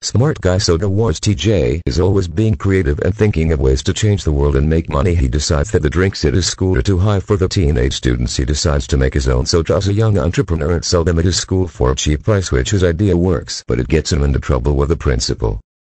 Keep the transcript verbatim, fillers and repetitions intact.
Smart Guy Soda Wars. T J is always being creative and thinking of ways to change the world and make money. He decides that the drinks at his school are too high for the teenage students. He decides to make his own soda as a young entrepreneur and sell them at his school for a cheap price, which his idea works, but it gets him into trouble with the principal.